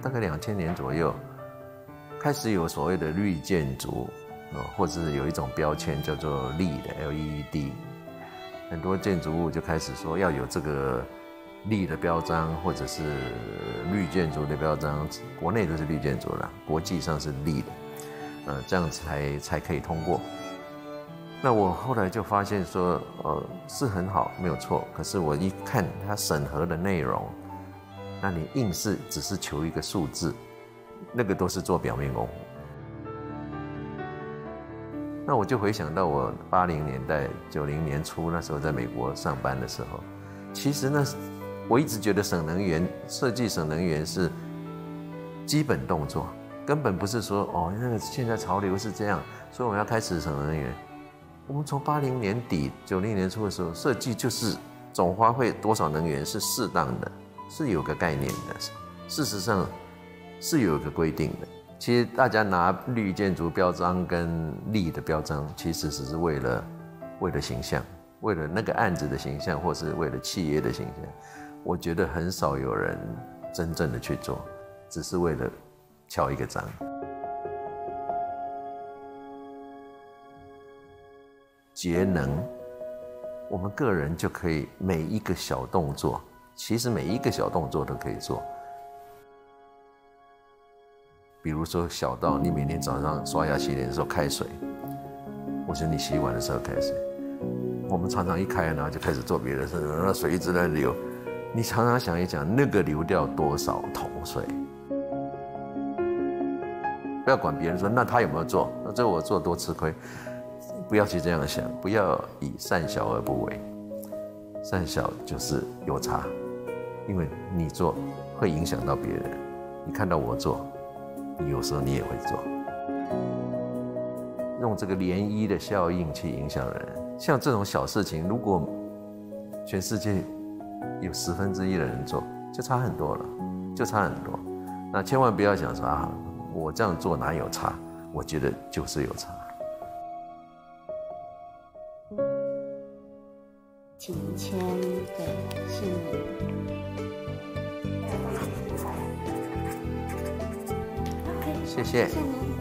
大概2000年左右，开始有所谓的绿建筑，或者是有一种标签叫做LEED，LED， 很多建筑物就开始说要有这个LEED的标章，或者是绿建筑的标章，国内都是绿建筑啦，国际上是LEED，这样才可以通过。那我后来就发现说，是很好，没有错。可是我一看它审核的内容，那你硬是只是求一个数字，那个都是做表面功夫。那我就回想到我80年代、90年初那时候在美国上班的时候，其实我一直觉得省能源设计、省能源是基本动作，根本不是说那个现在潮流是这样，所以我们要开始省能源。我们从80年底、90年初的时候，设计就是总花费多少能源是适当的，是有个概念的。事实上是有一个规定的。其实大家拿绿建筑标章跟LEED的标章，其实只是为了形象，为了那个案子的形象，或是为了企业的形象。我觉得很少有人真正的去做，只是为了敲一个章。节能，我们个人就可以每一个小动作，其实每一个小动作都可以做。比如说小到你每天早上刷牙洗脸的时候开水，或是你洗碗的时候开水。我们常常一开，然后就开始做别的事，那水一直在流。你常常想一想，那个流掉多少桶水？不要管别人说那他有没有做，那这我做多吃亏。不要去这样想，不要以善小而不为。善小就是有差，因为你做会影响到别人。你看到我做，你有时候你也会做。用这个涟漪的效应去影响人。像这种小事情，如果全世界有1/10的人做，就差很多了，就差很多。那千万不要想说我这样做哪有差？我觉得就是有差。 请签个姓名。 谢谢。 谢谢您。